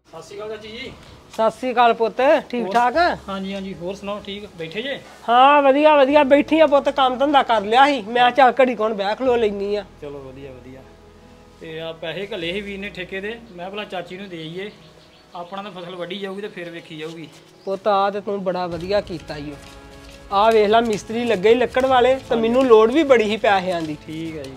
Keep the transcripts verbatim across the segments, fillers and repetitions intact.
ਸਤਿ ਸ਼੍ਰੀ ਅਕਾਲ ਚਾਚੀ ਜੀ। ਸਤਿ ਸ਼੍ਰੀ ਅਕਾਲ ਪੁੱਤ, ਠੀਕ ਠਾਕ? ਹਾਂਜੀ ਹਾਂਜੀ, ਹੋਰ ਸੁਣਾਓ? ਠੀਕ ਬੈਠੇ ਜੇ? ਹਾਂ ਵਧੀਆ ਵਧੀਆ ਬੈਠੀ ਆ ਪੁੱਤ, ਕੰਮ ਧੰਦਾ ਕਰ ਲਿਆ ਸੀ ਮੈਂ ਚੱਲ ਘੜੀ ਕੋਣ ਬਹਿ ਖਲੋ ਲੈਣੀ ਆ। ਚਲੋ ਵਧੀਆ ਵਧੀਆ। ਤੇ ਆ ਪੈਸੇ ਘੱਲੇ ਸੀ ਵੀਰ ਨੇ ਠੇਕੇ ਦੇ, ਮੈਂ ਭਲਾ ਚਾਚੀ ਨੂੰ ਦੇ ਆਈਏ, ਆਪਣਾ ਤਾਂ ਫਸਲ ਵੱਢੀ ਜਾਊਗੀ ਤੇ ਫਿਰ ਵੇਖੀ ਜਾਊਗੀ। ਪੁੱਤ ਆ ਤੇ ਤੂੰ ਬੜਾ ਵਧੀਆ ਕੀਤਾ ਈ ਓ। ਆ ਵੇਖ ਲੈ ਮਿਸਤਰੀ ਲੱਗੇ ਲੱਕੜ ਵਾਲੇ, ਤੇ ਮੈਨੂੰ ਲੋੜ ਵੀ ਬੜੀ ਸੀ ਪੈਸਿਆਂ ਦੀ। ਠੀਕ ਹੈ ਜੀ,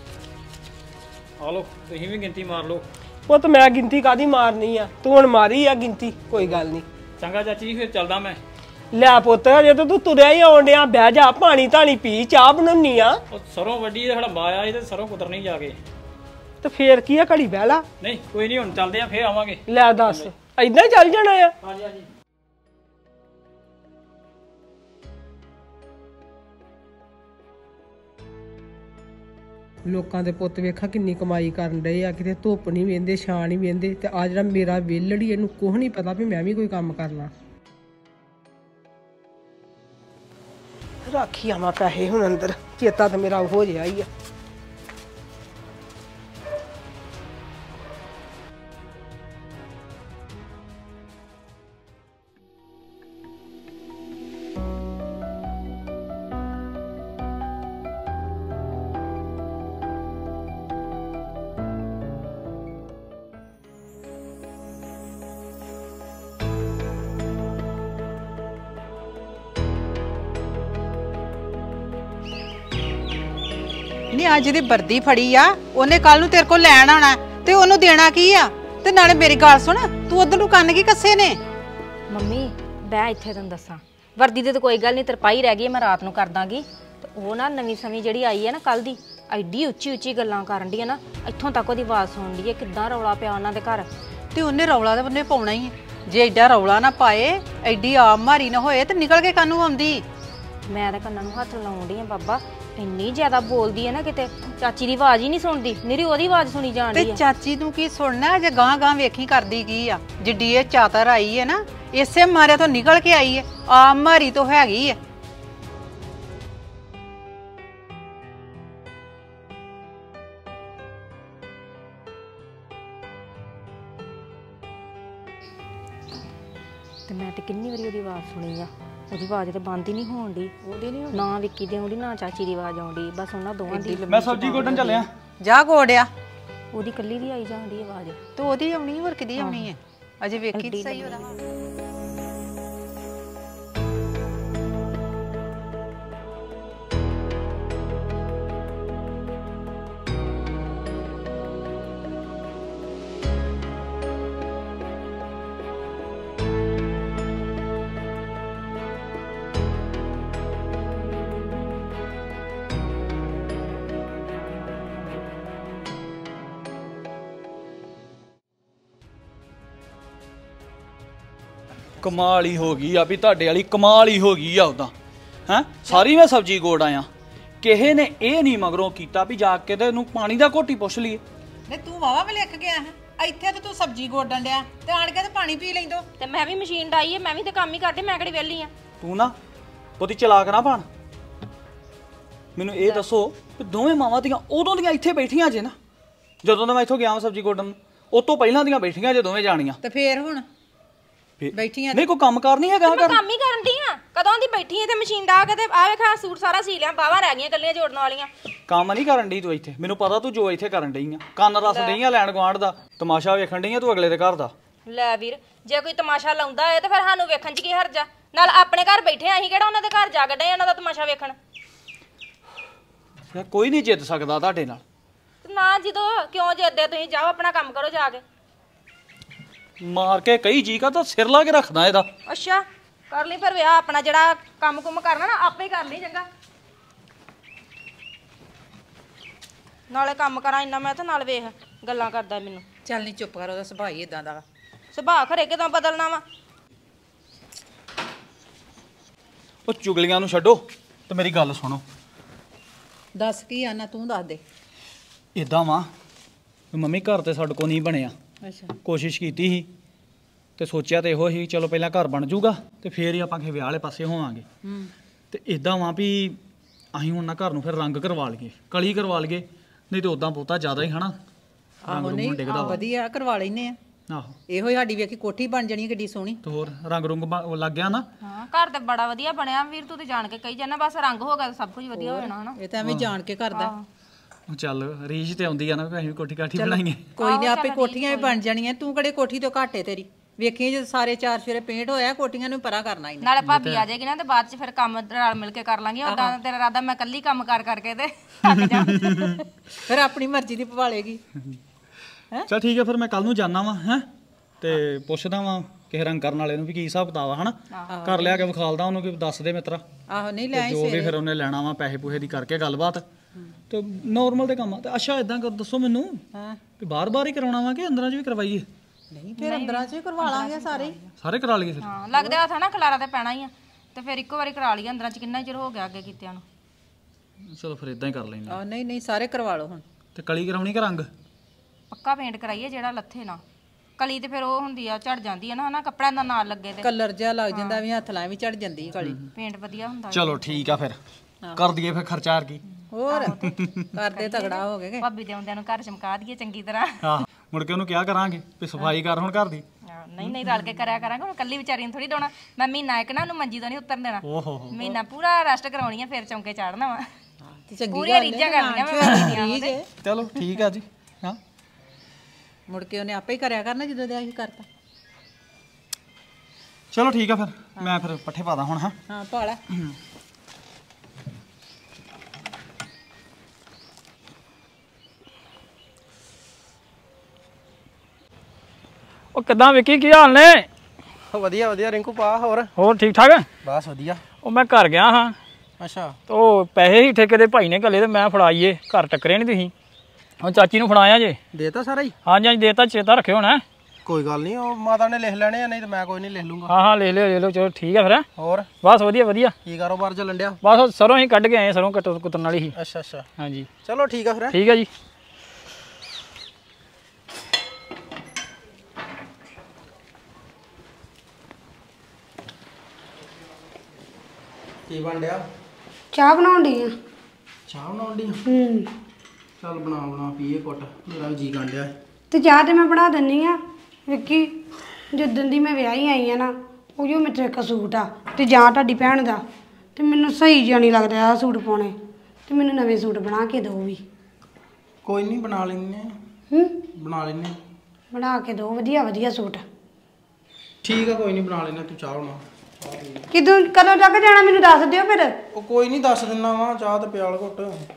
ਆ ਲਓ ਤੁਸੀਂ ਵੀ ਗਿਣਤੀ ਮਾਰ ਲਓ। ਪੁੱਤ ਮੈਂ ਗਿਣਤੀ ਕਾਦੀ ਮਾਰਨੀ ਆ, ਤੂੰ ਹੁਣ ਮਾਰੀ ਆ ਗਿਣਤੀ, ਕੋਈ ਗੱਲ ਨਹੀਂ। ਚੰਗਾ ਚਾਚੀ ਜੀ, ਫਿਰ ਚੱਲਦਾ ਮੈਂ। ਲੈ ਪੁੱਤ ਜੇ ਤੂੰ ਤੁਰਿਆ ਹੀ ਆਉਣ ਡਿਆ, ਬਹਿ ਜਾ, ਪਾਣੀ ਧਾਣੀ ਪੀ, ਚਾਹ ਬਣਾਉਣੀ ਆ। ਉਹ ਸਰੋਂ ਵੱਢੀ ਤੇ ਹੜੰਬਾ ਆਇਆ ਸੀ ਤੇ ਸਰੋਂ ਕੁਤਰਨੀ ਜਾ ਕੇ। ਤੇ ਫੇਰ ਕੀ ਆ, ਘੜੀ ਬਹਿ ਲਾ। ਨਹੀਂ ਕੋਈ ਨਹੀਂ, ਹੁਣ ਚੱਲਦੇ ਆ, ਫੇਰ ਆਵਾਂਗੇ। ਲੈ ਦੱਸ, ਏਦਾਂ ਹੀ ਚੱਲ ਜਾਣਾ ਆ? ਹਾਂਜੀ ਹਾਂਜੀ। ਲੋਕਾਂ ਦੇ ਪੁੱਤ ਵੇਖਾ ਕਿੰਨੀ ਕਮਾਈ ਕਰਨ ਡਏ ਆ, ਕਿਤੇ ਧੁੱਪ ਨਹੀਂ ਵੇਂਦੇ, ਛਾਂ ਨਹੀਂ ਵੇਂਦੇ, ਤੇ ਆ ਜਿਹੜਾ ਮੇਰਾ ਵਿਹਲੜੀ, ਇਹਨੂੰ ਕੁਛ ਨਹੀਂ ਪਤਾ ਵੀ ਮੈਂ ਵੀ ਕੋਈ ਕੰਮ ਕਰਨਾ। ਰੱਖੀ ਆਵਾਂ ਪੈਸੇ ਹੁਣ ਅੰਦਰ, ਚੇਤਾ ਤਾਂ ਮੇਰਾ ਹੋ ਜਿਹਾ ਹੀ ਆ। ਨੀ ਅੱਜ ਦੀ ਵਰਦੀ ਫੜੀ ਆ, ਉਹਨੇ ਕੱਲ ਨੂੰ ਤੇਰੇ ਕੋਲ ਲੈਣ ਆਣਾ ਤੇ ਉਹਨੂੰ ਦੇਣਾ ਕੀ ਆ? ਤੇ ਨਾਲੇ ਮੇਰੀ ਗੱਲ ਸੁਣ, ਤੂੰ ਉਧਰ ਨੂੰ ਕੰਨ ਕੀ ਕੱਸੇ ਨੇ? ਮੰਮੀ ਬੈ ਇੱਥੇ ਤੈਨੂੰ ਦੱਸਾਂ, ਵਰਦੀ ਦੀ ਤਾਂ ਕੋਈ ਗੱਲ ਨਹੀਂ, ਤਰਪਾਈ ਰਹਿ ਗਈ, ਮੈਂ ਰਾਤ ਨੂੰ ਕਰ ਦਾਂਗੀ। ਤੇ ਉਹ ਨਾ ਨਵੀਂ ਸਮੀ ਜਿਹੜੀ ਆਈ ਹੈ ਨਾ ਕੱਲ ਦੀ, ਐਡੀ ਉੱਚੀ ਉੱਚੀ ਗੱਲਾਂ ਕਰਨ ਦੀ ਹੈ ਨਾ, ਇੱਥੋਂ ਤੱਕ ਉਹਦੀ ਆਵਾਜ਼ ਸੁਣਦੀ ਹੈ, ਕਿੱਦਾਂ ਰੌਲਾ ਪਿਆ ਉਹਨਾਂ ਦੇ ਘਰ। ਤੇ ਉਹਨੇ ਰੌਲਾ ਤਾਂ ਉਹਨੇ ਪਾਉਣਾ ਹੀ ਹੈ, ਜੇ ਐਡਾ ਰੌਲਾ ਨਾ ਪਾਏ, ਐਡੀ ਆਪ ਮਾਰੀ ਨਾ ਹੋਏ ਤੇ ਨਿਕਲ ਕੇ ਕਾਨੂੰ ਆਉਂਦੀ? ਮੈਂ ਤਾਂ ਕੰਨਾਂ ਨੂੰ ਹੱਥ ਲਾਉਣ ਡਈ ਆ ਬਾਬਾ, ਇੰਨੀ ਜ਼ਿਆਦਾ ਬੋਲਦੀ ਹੈ ਨਾ, ਕਿਤੇ ਚਾਚੀ ਦੀ ਆਵਾਜ਼ ਹੀ ਨਹੀਂ ਸੁਣਦੀ, ਨਿਰੀ ਉਹਦੀ ਆਵਾਜ਼ ਸੁਣੀ ਜਾਣ ਤੇ ਡਈ ਆ। ਚਾਚੀ ਨੂੰ ਕੀ ਸੁਣਨਾ, ਜੇ ਗਾਂ ਗਾਂ ਵੇਖੀ ਕਰਦੀ ਕੀ ਆ? ਜਿੱਡੀ ਇਹ ਚਾਤਰ ਆਈ ਹੈ ਨਾ, ਇਸੇ ਮਾਰਿਆ ਤੋਂ ਨਿਕਲ ਕੇ ਆਈ ਹੈ, ਆਪ ਮਾਰੀ ਤੋਂ ਹੈਗੀ ਹੈ। ਤੇ ਮੈਂ ਤੇ ਕਿੰਨੀ ਵਾਰੀ ਉਹਦੀ ਆਵਾਜ਼ ਸੁਣੀ ਆ, ਉਹਦੀ ਆਵਾਜ਼ ਤੇ ਬੰਦ ਹੀ ਨਹੀਂ ਹੋਣ ਦੀ, ਉਹਦੀ ਨਹੀਂ ਨਾ ਵਿੱਕੀ ਦੀ ਆਉਂਦੀ ਨਾ ਚਾਚੀ ਦੀ ਆਵਾਜ਼ ਆਉਂਦੀ, ਬਸ ਉਹਨਾਂ ਦੋਵਾਂ ਦੀ। ਮੈਂ ਸਬਜ਼ੀ ਗੋਡਣ ਚੱਲਿਆ। ਜਾ ਗੋੜਿਆ, ਉਹਦੀ ਕੱਲੀ ਦੀ ਆਈ ਜਾਂਦੀ ਆਵਾਜ਼। ਤੇ ਉਹਦੀ ਆਉਣੀ ਹੋਰ ਕਿਹਦੀ ਆਉਣੀ ਹੈ? ਅਜੇ ਵੇਖੀ ਤਾਂ ਸਹੀ ਉਹਦਾ। ਕਮਾਲ ਹੀ ਹੋ ਗਈ ਆ ਵੀ ਤੁਹਾਡੇ ਵਾਲੀ, ਕਮਾਲ ਹੀ ਹੋ ਗਈ ਆ ਉਦਾਂ। ਹੈਂ ਸਾਰੀ ਮੈਂ ਸਬਜ਼ੀ ਗੋੜ ਆਇਆ, ਕਿਸੇ ਨੇ ਇਹ ਨਹੀਂ ਮਗਰੋਂ ਕੀਤਾ ਵੀ ਜਾ ਕੇ ਤੇ ਇਹਨੂੰ ਪਾਣੀ ਦਾ ਘੋਟੀ ਪੁੱਛ ਲਈਏ। ਨਹੀਂ ਤੂੰ ਵਾਵਾ ਮੈਂ ਲਿਖ ਗਿਆ ਹੈ ਇੱਥੇ, ਤੇ ਤੂੰ ਸਬਜ਼ੀ ਗੋਡਣ ਡਿਆ ਤੇ ਆਣ ਕੇ ਤੇ ਪਾਣੀ ਪੀ ਲੈਂਦੋ। ਤੇ ਮੈਂ ਵੀ ਮਸ਼ੀਨ ਡਾਈ ਹੈ, ਮੈਂ ਵੀ ਤੇ ਕੰਮ ਹੀ ਕਰਦੀ, ਮੈਂ ਕਿਹੜੀ ਵਿਹਲੀ ਆ। ਤੂੰ ਨਾ ਉਹਦੀ ਚਲਾਕ ਨਾ ਬਣ। ਮੈਨੂੰ ਇਹ ਦੱਸੋ ਵੀ ਦੋਵੇਂ ਮਾਵਾਂ ਦੀਆਂ ਉਦੋਂ ਦੀਆਂ ਇੱਥੇ ਬੈਠੀਆਂ ਜੇ ਨਾ, ਜਦੋਂ ਦਾ ਮੈਂ ਇੱਥੋਂ ਗਿਆ ਸਬਜ਼ੀ ਗੋਡਣ, ਉਹ ਤੋਂ ਪਹਿਲਾਂ ਦੀਆਂ ਬੈਠੀਆਂ ਜੇ ਦੋਵੇਂ ਜਾਣੀਆਂ। ਤੇ ਫੇਰ ਹੁਣ ਬੈਠੀਆਂ ਨਹੀਂ ਕੋਈ ਕੰਮ ਕਾਰ ਨਹੀਂ ਹੈਗਾ? ਮੈਂ ਕੰਮ ਹੀ ਕਰਨ ਦੀ ਆ, ਕਦੋਂ ਦੀ ਬੈਠੀ ਐ ਤੇ ਮਸ਼ੀਨ ਡਾ ਕੇ ਤੇ ਆ ਵੇਖਾ ਸੂਟ ਸਾਰਾ ਸੀ ਲਿਆ, ਬਾਹਾਂ ਰਹਿ ਗਈਆਂ ਕੱਲੀਆਂ ਜੋੜਨ ਵਾਲੀਆਂ। ਕੰਮ ਨਹੀਂ ਕਰਨ ਡਈ ਤੂੰ ਇੱਥੇ, ਮੈਨੂੰ ਪਤਾ ਤੂੰ ਜੋ ਇੱਥੇ ਕਰਨ ਡਈ ਆ, ਕੰਨ ਰਸ ਡਈ ਆ ਲੈਣ ਗੁਆਂਢ ਦਾ, ਤਮਾਸ਼ਾ ਵੇਖਣ ਡਈ ਆ ਤੂੰ ਅਗਲੇ ਦੇ ਘਰ ਦਾ। ਲੈ ਵੀਰ, ਜੇ ਕੋਈ ਤਮਾਸ਼ਾ ਲਾਉਂਦਾ ਹੋਏ ਤੇ ਫਿਰ ਸਾਨੂੰ ਵੇਖਣ 'ਚ ਕੀ ਹਰਜਾ? ਨਾਲ ਆਪਣੇ ਘਰ ਬੈਠੇ ਆ, ਅਸੀਂ ਕਿਹੜਾ ਉਹਨਾਂ ਦੇ ਘਰ ਜਾ ਕੇ ਡਏ ਉਹਨਾਂ ਦਾ ਤਮਾਸ਼ਾ ਵੇਖਣ? ਕੋਈ ਨਹੀਂ ਜਿੱਤ ਸਕਦਾ ਤੁਹਾਡੇ ਨਾਲ। ਨਾ ਜਦੋਂ ਕਿਉਂ ਜਿੱਦੇ, ਤੁਸੀਂ ਜਾਓ ਆਪਣਾ ਕੰਮ ਕਰੋ ਜਾ ਕੇ। ਮਾਰ ਕੇ ਕਈ ਜੀ ਕਾ ਤਾਂ ਸਿਰ ਲਾ ਕੇ ਰੱਖਦਾ ਇਹਦਾ। ਅੱਛਾ ਕਰ ਲਈ ਫਿਰ ਵਿਆਹ ਆਪਣਾ, ਜਿਹੜਾ ਕੰਮ ਕੁਮ ਕਰਨਾ ਨਾ ਆਪੇ ਹੀ ਕਰ ਲਈ ਚੰਗਾ। ਨਾਲੇ ਕੰਮ ਕਰਾਂ ਇੰਨਾ ਮੈਂ, ਤੇ ਨਾਲ ਵੇਖ ਗੱਲਾਂ ਕਰਦਾ ਮੈਨੂੰ। ਚੱਲ ਨਹੀਂ ਚੁੱਪ ਕਰ, ਉਹਦਾ ਸੁਭਾਅ ਹੀ ਇਦਾਂ ਦਾ ਵਾ। ਸੁਭਾਅ ਖਰੇ ਕਿਦੋਂ ਬਦਲਣਾ ਵਾ? ਉਹ ਚੁਗਲੀਆਂ ਨੂੰ ਛੱਡੋ ਤੇ ਮੇਰੀ ਗੱਲ ਸੁਣੋ। ਦੱਸ ਕੀ ਆਨਾ, ਤੂੰ ਦੱਸ ਦੇ। ਇਦਾਂ ਵਾ ਮੰਮੀ, ਘਰ ਤੇ ਸਾਡੇ ਕੋਲ ਨਹੀਂ ਬਣਿਆ। ਅੱਛਾ ਕੋਸ਼ਿਸ਼ ਕੀਤੀ ਸੀ ਤੇ ਸੋਚਿਆ ਤੇ ਇਹੋ ਹੀ, ਚਲੋ ਪਹਿਲਾਂ ਘਰ ਬਣ ਜਾਊਗਾ ਤੇ ਫੇਰ ਹੀ ਆਪਾਂ ਕਿਸੇ ਵਿਆਹ ਵਾਲੇ ਪਾਸੇ ਹੋਵਾਂਗੇ। ਹੂੰ ਤੇ ਇਦਾਂ ਵਾ ਵੀ ਅਸੀਂ ਹੁਣ ਨਾ ਘਰ ਨੂੰ ਫਿਰ ਰੰਗ ਕਰਵਾ ਲਈਏ, ਕਲੀ ਕਰਵਾ ਲਈਏ, ਨਹੀਂ ਤੇ ਉਦਾਂ ਬਹੁਤਾ ਜ਼ਿਆਦਾ ਹੀ ਹਨਾ ਰੰਗ ਨੂੰ ਡਿੱਗਦਾ ਵਾ। ਵਧੀਆ ਕਰਵਾ ਲੈਨੇ ਆ। ਆਹੋ ਇਹੋ ਹੀ ਸਾਡੀ ਵੇਖੀ ਕੋਠੀ ਬਣ ਜਾਣੀ ਕਿੱਡੀ ਸੋਹਣੀ। ਤੇ ਹੋਰ ਰੰਗ ਰੁੰਗ ਬ- ਉਹ ਲੱਗ ਗਿਆ ਨਾ। ਹਾਂ ਘਰ ਤੇ ਬੜਾ ਵਧੀਆ ਬਣਿਆ ਵੀਰ, ਤੂੰ ਤੇ ਜਾਣ ਕੇ ਕਹੀ ਜਾਣਾ ਬਸ ਰੰਗ ਹੋ ਗਿਆ ਤਾਂ ਸਭ ਕੁਝ ਵਧੀਆ ਹੋ ਜਾਣਾ ਹਨਾ। ਇਹ ਤਾਂ ਐਵੇਂ ਜਾਣ ਕੇ ਕਰਦਾ। ਉਹ ਚੱਲ ਰੀਝ ਤੇ ਆਉਂਦੀ ਆ ਨਾ ਵੀ ਅਸੀਂ ਵੀ ਕੋਠੀ ਕਾਠੀ ਬਣਾਈਏ। ਕੋਈ ਨਹੀਂ ਆਪੇ ਕੋਠੀਆਂ ਵੀ ਬਣ ਜਾਣੀਆਂ, ਤੂੰ ਕਿਹੜੇ ਕੋਠੀ ਤੋਂ ਘਾਟੇ ਤੇਰੀ। ਵੇਖੀ ਜੇ ਸਾਰੇ ਚਾਰ ਫੇਰੇ ਪੇਂਟ ਹੋਇਆ, ਕੋਠੀਆਂ ਨੂੰ ਪਰਾਂ ਕਰਨਾ ਹੀ ਨਾਲੇ ਭਾਬੀ ਆ ਜਾਏਗੀ ਨਾ ਤੇ ਬਾਅਦ ਚ ਫਿਰ ਕੰਮ ਰਲ ਮਿਲ ਕੇ ਕਰ ਲਾਂਗੇ। ਉਦਾਂ ਤੇਰਾ ਇਰਾਦਾ ਮੈਂ ਇਕੱਲੀ ਕੰਮ ਕਰ ਕਰਕੇ ਤੇ ਥੱਕ ਜਾ। ਫਿਰ ਆਪਣੀ ਮਰਜ਼ੀ ਦੀ ਪਵਾਲੇਗੀ। ਚਲ ਠੀਕ ਹੈ ਫਿਰ ਮੈਂ ਕੱਲ ਨੂੰ ਜਾਣਾ ਵਾ ਹੈ ਤੇ ਪੁੱਛਦਾ ਵਾਂ ਕਿਸੇ ਰੰਗ ਕਰਨ ਵਾਲੇ ਨੂੰ ਵੀ ਕੀ ਹਿਸਾਬ ਕਿਤਾਬ ਆ ਹਨਾ। ਘਰ ਲਿਆ ਕੇ ਵਿਖਾਲਦਾ ਉਹਨੂੰ ਕਿ ਦੱਸ ਦੇ ਮਿੱਤਰਾ। ਆਹੋ ਨਹੀਂ ਲੈ ਜੋ ਵੀ ਫਿਰ ਉਹਨੇ ਲੈਣਾ ਵਾ ਪੈਸੇ ਪੂਹੇ ਦੀ ਕਰਕੇ ਗੱਲਬਾਤ ਤੇ ਨੋਰਮਲ ਦੇ ਕੰਮ ਆ। ਤੇ ਅੱਛਾ ਇਦਾਂ ਕਰ ਦੱਸੋ ਮੈਨੂੰ ਹਾਂ ਵੀ ਬਾਰ-ਬਾਰ ਹੀ ਕਰਾਉਣਾ ਵਾ ਕਿ ਅੰਦਰਾਂ 'ਚ ਵੀ ਕਰਵਾਈਏ? ਨਹੀਂ ਫਿਰ ਅੰਦਰਾਂ 'ਚ ਵੀ ਕਰਵਾ ਲਾਂਗੇ ਸਾਰੇ ਹੀ। ਸਾਰੇ ਕਰਾ ਲਈਏ ਫਿਰ? ਹਾਂ ਲੱਗਦਾ ਹੱਥ ਨਾ ਖਲਾਰਾ ਤੇ ਪੈਣਾ ਹੀ ਆ ਤੇ ਫਿਰ ਇੱਕੋ ਵਾਰੀ ਕਰਾ ਲਈਏ ਅੰਦਰਾਂ ਚ। ਕਿੰਨਾ ਚਿਰ ਹੋ ਗਿਆ ਅੱਗੇ ਕੀਤਿਆਂ ਨੂੰ। ਚਲੋ ਫਿਰ ਇਦਾਂ ਹੀ ਕਰ ਲੈਂਦੇ। ਆਹ ਨਹੀਂ ਨਹੀਂ ਸਾਰੇ ਕਰਵਾ ਲਓ ਹੁਣ। ਤੇ ਕਲੀ ਕਰਾਉਣੀ ਕਿ ਰੰਗ? ਪੱਕਾ ਪੇਂਟ ਕਰਾਈਏ ਜਿਹੜਾ ਲੱਥੇ ਨਾ। ਕਲੀ ਤੇ ਫਿਰ ਉਹ ਹੁੰਦੀ ਆ ਝੜ ਜਾਂਦੀ ਆ ਨਾ ਹਨਾ, ਕੱਪੜਿਆਂ ਦਾ ਨਾਲ ਲੱਗੇ ਤੇ ਕਲਰ ਜਿਹਾ ਲੱਗ ਜਾਂਦਾ ਵੀ ਹੱਥ ਲਾਂ ਵੀ ਚੜ ਜਾਂਦੀ ਕਲੀ। ਪੇਂਟ ਵਧੀਆ ਹੁੰਦਾ। ਚਲੋ ਠੀਕ ਆ ਫਿਰ ਕਰ ਦਈਏ ਫਿਰ ਖਰਚਾ ਕੀ ਹੋਰ ਕਰਦੇ ਤਗੜਾ ਹੋ ਗਏ। ਭਾਬੀ ਦੇ ਆਉਂਦਿਆਂ ਨੂੰ ਘਰ ਚਮਕਾ ਦਈਏ ਚੰਗੀ ਤਰ੍ਹਾਂ। ਹਾਂ ਮੁੜ ਕੇ ਉਹਨੂੰ ਕਿਹਾ ਕਰਾਂਗੇ ਵੀ ਸਫਾਈ ਕਰ ਹੁਣ ਘਰ ਦੀ। ਹਾਂ, ਨਹੀਂ ਨਹੀਂ ਰਲ ਕੇ ਕਰਿਆ ਕਰਾਂਗੇ। ਹੁਣ ਕੱਲੀ ਵਿਚਾਰੀ ਨੂੰ ਥੋੜੀ ਡਾਉਣਾ। ਮੈਂ ਮਹੀਨਾ ਇੱਕ ਨਾ ਉਹਨੂੰ ਮੰਜੀ ਤੋਂ ਨਹੀਂ ਉਤਰਨ ਦੇਣਾ। ਓਹੋ ਮਹੀਨਾ ਪੂਰਾ ਰੈਸਟ ਕਰਾਉਣੀ ਆ ਫਿਰ ਚੌਂਕੇ ਚਾੜਨਾ ਵਾ। ਤੇ ਚੰਗੀ ਪੂਰੀਆਂ ਰੀਝਾਂ ਕਰਨੀਆਂ ਮੈਂ ਭਾਬੀ ਦੀਆਂ। ਚਲੋ ਠੀਕ ਆ ਜੀ। ਹਾਂ ਮੁੜ ਕੇ ਉਹਨੇ ਆਪੇ ਹੀ ਕਰਿਆ ਕਰਨਾ ਜਦੋਂ ਦੇ ਅਸੀਂ ਕਰਤਾ। ਚਲੋ ਠੀਕ ਆ ਫਿਰ ਮੈਂ ਫਿਰ ਪੱਠੇ ਪਾਦਾ ਹੁਣ। ਹਾਂ ਹਾਂ ਭਾਲਾ ਉਹ ਕਿੱਦਾਂ ਵਿੱਕੀ, ਕੀ ਹਾਲ ਨੇ? ਵਧੀਆ ਵਧੀਆ ਰਿੰਕੂ ਪਾ। ਹੋਰ ਹੋਰ ਠੀਕ ਠਾਕ? ਬਸ ਵਧੀਆ। ਉਹ ਮੈਂ ਘਰ ਗਿਆ ਹਾਂ। ਅੱਛਾ ਤੇ ਉਹ ਪੈਸੇ ਹੀ ਠੇਕੇ ਦੇ ਭਾਈ ਨੇ ਘੱਲੇ ਤੇ ਮੈਂ ਫੜਾਈਏ। ਘਰ ਟੱਕਰੇ ਨਹੀਂ ਤੁਸੀਂ। ਹੁਣ ਚਾਚੀ ਨੂੰ ਫੜਾਇਆ ਜੇ। ਦੇਤਾ ਸਾਰਾ ਹੀ? ਹਾਂਜੀ ਹਾਂਜੀ ਦੇਤਾ, ਚੇਤਾ ਰੱਖਿਓ ਹੁਣ। ਕੋਈ ਗੱਲ ਨਹੀਂ, ਉਹ ਮਾਤਾ ਨੇ ਲਿਖ ਲੈਣੇ ਆ, ਨਹੀਂ ਤਾਂ ਮੈਂ ਕੋਈ ਨਹੀਂ ਲਿਖ ਲੂੰਗਾ। ਹਾਂ ਹਾਂ ਲੈ ਲਿਓ ਲੈ ਲਿਓ। ਚਲੋ ਠੀਕ ਆ ਫਿਰ। ਹੋਰ ਬਸ ਵਧੀਆ ਵਧੀਆ। ਕੀ ਕਾਰੋਬਾਰ ਚੱਲਣ ਡਿਆ? ਬਸ ਉਹ ਸਰੋਂ ਹੀ ਕੱਢ ਕੇ ਆਏ, ਸਰੋਂ ਕੱਟ ਕੁੱਤਣ ਵਾਲੀ ਸੀ। ਅੱਛਾ ਅੱਛਾ ਹਾਂਜੀ ਚਲੋ ਠੀਕ ਆ ਫਿਰ। ਠੀਕ ਆ ਜੀ। ਕੀ ਬਣ ਡਿਆ? ਚਾਹ ਬਣਾਉਣ ਡਈ ਆ। ਚਾਹ ਬਣਾਉਣ ਡਈ? ਹੂੰ ਚੱਲ ਬਣਾ ਬਣਾ ਪੀਏ ਘੁੱਟ, ਮੇਰਾ ਵੀ ਜੀ ਗੰਡਿਆ। ਤੇ ਚਾਹ ਤੇ ਮੈਂ ਬਣਾ ਦਿੰਨੀ ਆ। ਵਿੱਕੀ ਜਿੱਦਣ ਦੀ ਮੈਂ ਵਿਆਹੀ ਆਈ ਆ ਨਾ, ਉਹੀਓ ਮੇਰੇ ਇੱਕ ਸੂਟ ਆ ਤੇ ਜਾਂ ਤੁਹਾਡੀ ਭੈਣ ਦਾ, ਤੇ ਮੈਨੂੰ ਸਹੀ ਜਿਹਾ ਨਹੀਂ ਲੱਗਦਾ ਆਹ ਸੂਟ ਪਾਉਣੇ, ਤੇ ਮੈਨੂੰ ਨਵੇਂ ਸੂਟ ਬਣਾ ਕੇ ਦਿਓ ਵੀ। ਕੋਈ ਨਹੀਂ ਬਣਾ ਲੈਂਦੇ ਆ। ਹੂੰ ਬਣਾ ਲੈਂਦੇ ਆ। ਬਣਾ ਕੇ ਦਿਓ ਵਧੀਆ ਵਧੀਆ ਸੂਟ। ਠੀਕ ਆ ਕੋਈ ਨਹੀਂ ਬਣਾ ਲੈਂਦੇ। ਤੂੰ ਚਾਹ ਬਣਾ। ਕਿਦੋਂ ਕਦੋਂ ਤੱਕ ਜਾਣਾ ਮੈਨੂੰ ਦੱਸ ਦਿਓ ਫਿਰ। ਉਹ ਕੋਈ ਨਹੀਂ ਦੱਸ ਦਿੰਦਾ ਵਾ। ਚਾਹ ਤੇ ਪਿਆਲ ਘੁੱਟ।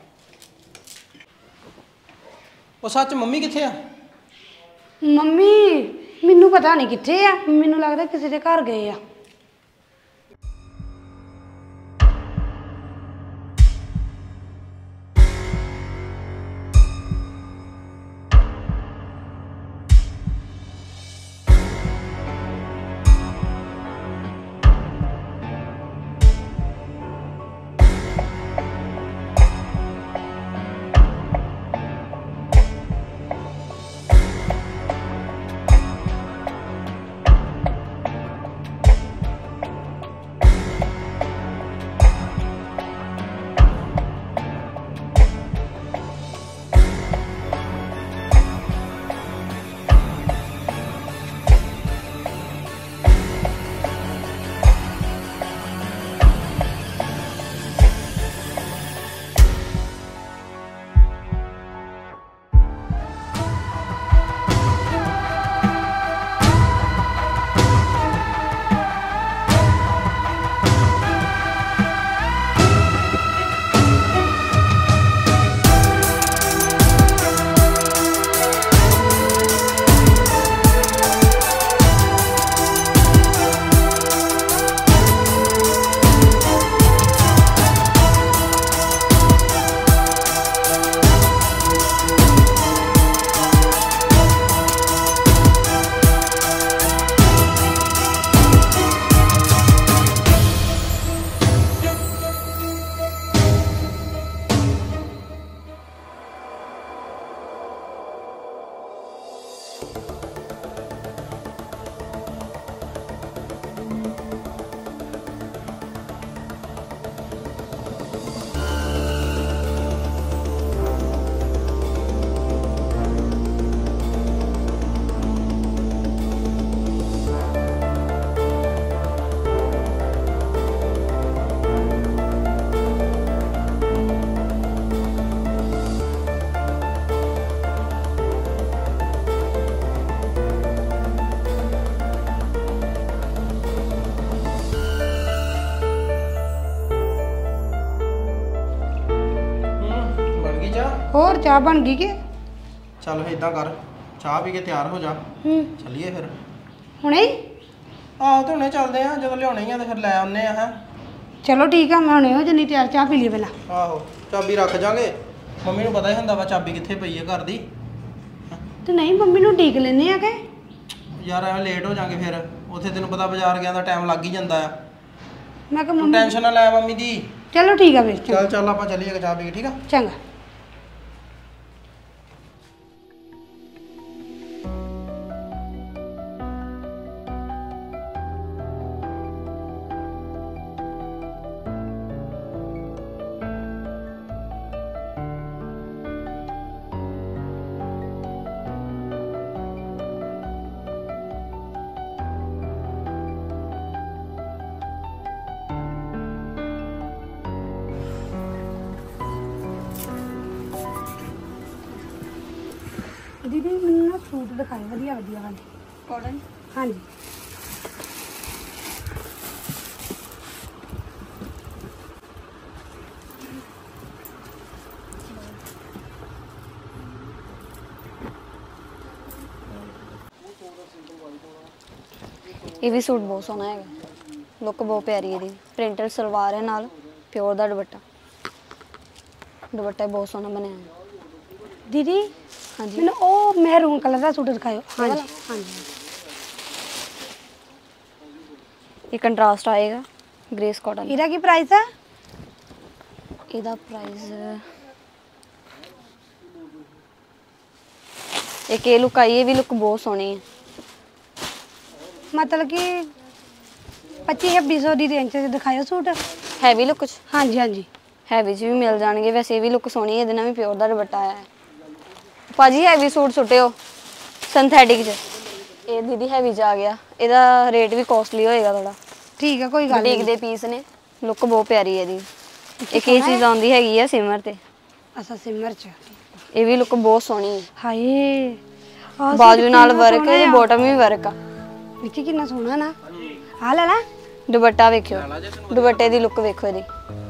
ਉਹ ਸੱਚ ਮੰਮੀ ਕਿੱਥੇ ਆ? ਮੰਮੀ ਮੈਨੂੰ ਪਤਾ ਨਹੀਂ ਕਿੱਥੇ ਆ, ਮੈਨੂੰ ਲੱਗਦਾ ਕਿਸੇ ਦੇ ਘਰ ਗਏ ਆ। ਹੋਰ ਚਾਹ ਬਣ ਗਈ ਕਿ ਚੱਲ ਫੇ ਇਦਾਂ ਕਰ, ਚਾਹ ਪੀ ਕੇ ਤਿਆਰ ਹੋ ਜਾ, ਹੂੰ ਚੱਲੀਏ ਫਿਰ। ਹੁਣੇ ਹੀ? ਆਹੋ ਤੇ ਹੁਣੇ ਚੱਲਦੇ ਆ, ਜਦੋਂ ਲਿਆਉਣੇ ਆ ਤੇ ਫਿਰ ਲੈ ਆਉਨੇ ਆ। ਹੈ ਚਲੋ ਠੀਕ ਆ, ਮੈਂ ਹੁਣੇ ਹੋ ਜੰਨੀ ਤਿਆਰ, ਚਾਹ ਪੀ ਲਈ ਪਹਿਲਾਂ। ਆਹੋ ਚਾਬੀ ਰੱਖ ਜਾਗੇ, ਮੰਮੀ ਨੂੰ ਪਤਾ ਹੀ ਹੁੰਦਾ ਵਾ ਚਾਬੀ ਕਿੱਥੇ ਪਈ ਹੈ ਘਰ ਦੀ। ਤੇ ਨਹੀਂ ਮੰਮੀ ਨੂੰ ਢੀਕ ਲੈਨੇ ਆ ਕਿ ਯਾਰ ਐਵੇਂ ਲੇਟ ਹੋ ਜਾਾਂਗੇ ਫਿਰ, ਉੱਥੇ ਤੈਨੂੰ ਪਤਾ ਬਾਜ਼ਾਰ ਗਿਆ ਦਾ ਟਾਈਮ ਲੱਗ ਹੀ ਜਾਂਦਾ ਆ। ਮੈਂ ਕਿਹਾ ਤੂੰ ਮੰਮੀ ਟੈਨਸ਼ਨ ਨਾ ਲੈ ਮੰਮੀ ਦੀ। ਚਲੋ ਠੀਕ ਆ ਫਿਰ, ਚੰਗਾ। ਚੱਲ ਚੱਲ ਆਪਾਂ ਚੱਲੀਏ ਚਾਹ ਪੀ ਕੇ, ਠੀਕ ਆ? ਚੰਗਾ। ਦੀਦੀ ਮੈਨੂੰ ਨਾ ਸੂਟ ਦਿਖਾਏ ਵਧੀਆ ਵਧੀਆ ਵਾਲੇ। ਕਾਟਨ? ਹਾਂਜੀ। ਇਹ ਵੀ ਸੂਟ ਬਹੁਤ ਸੋਹਣਾ ਹੈਗਾ, ਲੁੱਕ ਬਹੁਤ ਪਿਆਰੀ ਇਹਦੀ। ਪ੍ਰਿੰਟਡ ਸਲਵਾਰ ਹੈ ਨਾਲ ਪਿਓਰ ਦਾ ਦੁਪੱਟਾ, ਦੁਪੱਟਾ ਬਹੁਤ ਸੋਹਣਾ ਬਣਿਆ ਹੈ। ਦੀਦੀ ਹਾਂਜੀ ਮੈਨੂੰ ਉਹ ਮਹਿਰੂਨ ਕਲਰ ਦਾ ਸੂਟ ਦਿਖਾਇਓ। ਹਾਂਜੀ ਹਾਂਜੀ। ਇਹ ਕੰਟਰਾਸਟ ਆਏਗਾ ਗ੍ਰੇਸ ਕਾਟਨ। ਇਹਦਾ ਕੀ ਪ੍ਰਾਈਸ ਹੈ? ਇਹਦਾ ਪ੍ਰਾਈਸ ਇੱਕ ਇਹ ਲੁੱਕ ਆਈ, ਇਹ ਵੀ ਲੁੱਕ ਬਹੁਤ ਸੋਹਣੀ ਹੈ। ਮਤਲਬ ਕਿ ਪੱਚੀ ਛੱਬੀ ਸੌ ਦੀ ਰੇਂਜ 'ਚ ਦਿਖਾਇਓ ਸੂਟ। ਹੈਵੀ ਲੁੱਕ 'ਚ? ਹਾਂਜੀ ਹਾਂਜੀ ਹੈਵੀ 'ਚ ਵੀ ਮਿਲ ਜਾਣਗੇ। ਵੈਸੇ ਇਹ ਵੀ ਲੁੱਕ ਸੋਹਣੀ ਹੈ, ਇਹਦੇ ਨਾਲ ਵੀ ਪਿਓਰ ਦਾ ਦੁਪੱਟਾ ਆਇਆ ਹੈ। ਭਾਜੀ ਹੈਵੀ ਸੂਟ ਸੁੱਟਿਓ ਸਿੰਥੈਟਿਕ 'ਚ। ਇਹ ਦੀਦੀ ਹੈਵੀ 'ਚ ਆ ਗਿਆ, ਇਹਦਾ ਰੇਟ ਵੀ ਕੋਸਟਲੀ ਹੋਏਗਾ ਥੋੜਾ। ਠੀਕ ਹੈ, ਕੋਈ ਗੱਲ ਨਹੀਂ। ਬੁਟੀਕ ਦੇ ਪੀਸ ਨੇ, ਲੁੱਕ ਬਹੁਤ ਪਿਆਰੀ ਹੈ ਇਹਦੀ। ਇੱਕ ਇਹ ਚੀਜ਼ ਆਉਂਦੀ ਹੈਗੀ ਆ ਸਿਮਰ ਤੇ। ਅੱਛਾ ਸਿਮਰ 'ਚ। ਇਹ ਵੀ ਲੁੱਕ ਬਹੁਤ ਸੋਹਣੀ ਹੈ। ਹਾਏ ਬਾਜੂ ਨਾਲ ਵਰਕ ਹੈ, ਬਾਟਮ ਵੀ ਵਰਕ ਆ। ਵਿੱਚ ਕਿੰਨਾ ਸੋਹਣਾ ਨਾ। ਆ ਲੈ ਲੈ। ਦੁਪੱਟਾ ਵੇਖਿਓ, ਦੁਪੱਟੇ ਦੀ ਲੁੱਕ ਵੇਖੋ ਇਹਦੀ।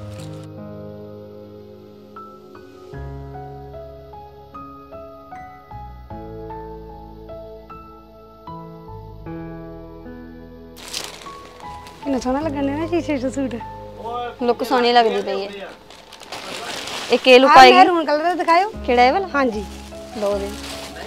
ਕਿੰਨਾ ਸੋਹਣਾ ਲੱਗਣ ਡਿਆ ਨਾ ਸ਼ੀਸ਼ੇ 'ਚ ਸੂਟ। ਲੁੱਕ ਸੋਹਣੀ ਲੱਗਦੀ ਪਈ ਹੈ। ਇੱਕ ਇਹ ਲੁੱਕ ਆਹ ਆਏਗੀ। ਮਹਿਰੂਨ ਕਲਰ ਦਾ ਦਿਖਾਇਓ। ਕਿਹੜਾ ਇਹ ਵਾਲਾ? ਹਾਂਜੀ ਲਓ ਜੀ।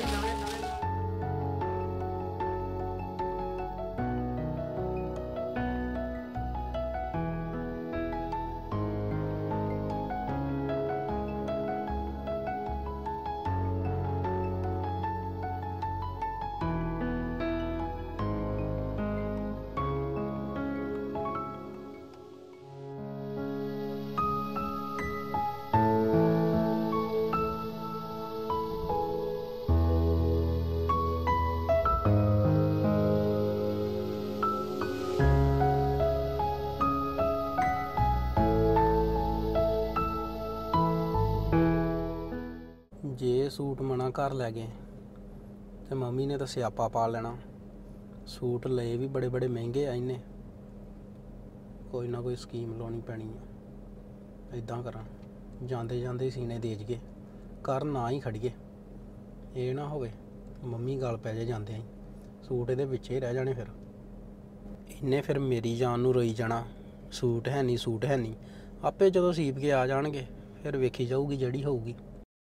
ਜੇ ਸੂਟ ਮਨਾ ਘਰ ਲੈ ਗਏ ਤੇ ਮੰਮੀ ਨੇ ਤਾਂ ਸਿਆਪਾ ਪਾ ਲੈਣਾ। ਸੂਟ ਲਏ ਵੀ ਬੜੇ ਬੜੇ ਮਹਿੰਗੇ ਆ ਇਹਨੇ। ਕੋਈ ਨਾ ਕੋਈ ਸਕੀਮ ਲਾਉਣੀ ਪੈਣੀ ਆ। ਇਦਾਂ ਕਰਾਂ, ਜਾਂਦੇ ਜਾਂਦੇ ਸੀਨੇ ਦੇ ਜਗੇ, ਘਰ ਨਾ ਹੀ ਖੜੀਏ। ਇਹ ਨਾ ਹੋਵੇ ਮੰਮੀ ਗੱਲ ਪੈ ਜੇ ਜਾਂਦੇ ਆਂ, ਸੂਟ ਇਹਦੇ ਵਿੱਚ ਹੀ ਰਹਿ ਜਾਣੇ। ਫਿਰ ਇਹਨੇ ਫਿਰ ਮੇਰੀ ਜਾਨ ਨੂੰ ਰੋਈ ਜਾਣਾ, ਸੂਟ ਹੈ ਨਹੀਂ ਸੂਟ ਹੈ ਨਹੀਂ। ਆਪੇ ਜਦੋਂ ਸੀਪ ਕੇ ਆ ਜਾਣਗੇ ਫਿਰ ਵੇਖੀ ਜਾਊਗੀ ਜਿਹੜੀ ਹੋਊਗੀ।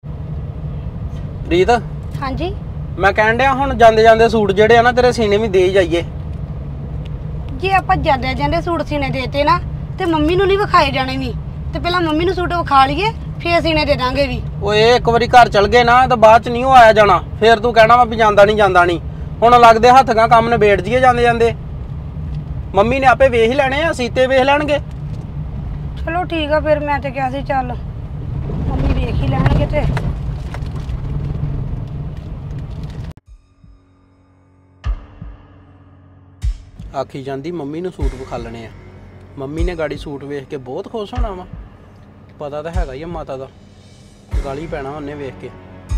ਰੀਤ, ਹਾਂਜੀ ਮੈਂ ਕਹਿਣ ਡਿਆ ਹੁਣ ਜਾਂਦੇ ਜਾਂਦੇ ਸੂਟ ਜਿਹੜੇ ਆ ਨਾ ਤੇਰੇ ਸੀਨੇ ਵੀ ਦੇ ਹੀ ਜਾਈਏ। ਜੇ ਆਪਾਂ ਜਾਂਦੇ ਜਾਂਦੇ ਸੂਟ ਸੀਨੇ ਦੇਤੇ ਨਾ ਤੇ ਮੰਮੀ ਨੂੰ ਨਹੀਂ ਵਿਖਾਏ ਜਾਣੇ ਵੀ, ਤੇ ਪਹਿਲਾਂ ਮੰਮੀ ਨੂੰ ਸੂਟ ਵਿਖਾ ਲਈਏ ਫੇਰ ਸੀਨੇ ਦੇ ਦਾਂਗੇ ਵੀ। ਓਏ ਇੱਕ ਵਾਰੀ ਘਰ ਚਲ ਗਏ ਨਾ ਤਾਂ ਬਾਅਦ ਚ ਨਹੀਂ ਉਹ ਆਇਆ ਜਾਣਾ। ਫੇਰ ਤੂੰ ਕਹਿਣਾ ਵਾ ਵੀ ਜਾਂਦਾ ਨਹੀਂ ਜਾਂਦਾ ਨਹੀਂ। ਹੁਣ ਲੱਗਦੇ ਹੱਥਾਂ ਕੰਮ ਨਿਬੇੜ ਜੀਏ ਜਾਂਦੇ ਜਾਂਦੇ। ਮੰਮੀ ਨੇ ਆਪੇ ਵੇਖ ਹੀ ਲੈਣੇ ਆ, ਸੀਤੇ ਵੇਖ ਲੈਣਗੇ। ਚਲੋ ਠੀਕ ਆ ਫਿਰ। ਮੈਂ ਤੇ ਕਿਹਾ ਸੀ ਚੱਲ ਮੰਮੀ ਵੇਖ ਹੀ ਲੈਣਗੇ। ਤੇ ਆਖੀ ਜਾਂਦੀ ਮੰਮੀ ਨੂੰ ਸੂਟ ਵਿਖਾਲਣੇ ਆ। ਮੰਮੀ ਨੇ ਗਾੜੀ ਸੂਟ ਵੇਖ ਕੇ ਬਹੁਤ ਖੁਸ਼ ਹੋਣਾ ਵਾ। ਪਤਾ ਤਾਂ ਹੈਗਾ ਹੀ ਆ ਮਾਤਾ ਦਾ, ਗਾਲੀ ਪੈਣਾ ਉਹਨੇ ਵੇਖ ਕੇ।